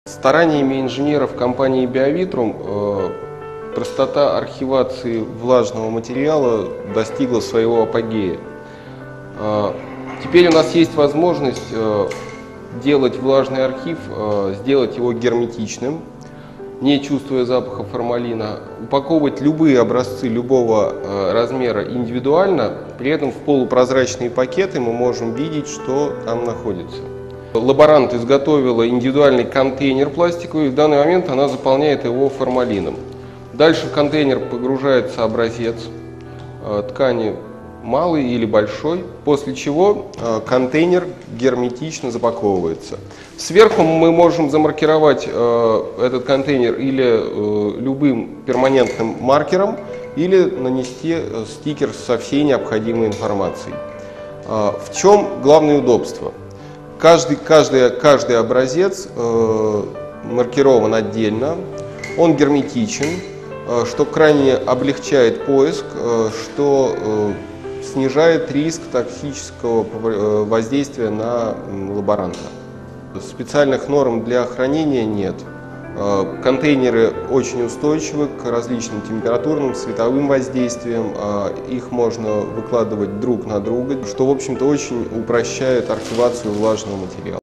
Стараниями инженеров компании Биовитрум простота архивации влажного материала достигла своего апогея. Теперь у нас есть возможность делать влажный архив, сделать его герметичным, не чувствуя запаха формалина, упаковывать любые образцы любого размера индивидуально, при этом в полупрозрачные пакеты мы можем видеть, что там находится. Лаборант изготовила индивидуальный контейнер пластиковый, в данный момент она заполняет его формалином. Дальше в контейнер погружается образец ткани малый или большой, после чего контейнер герметично запаковывается. Сверху мы можем замаркировать этот контейнер или любым перманентным маркером, или нанести стикер со всей необходимой информацией. В чем главное удобство? Каждый образец маркирован отдельно, он герметичен, что крайне облегчает поиск, что снижает риск токсического воздействия на лаборанта. Специальных норм для хранения нет. Контейнеры очень устойчивы к различным температурным, световым воздействиям. Их можно выкладывать друг на друга, что, в общем-то, очень упрощает архивацию влажного материала.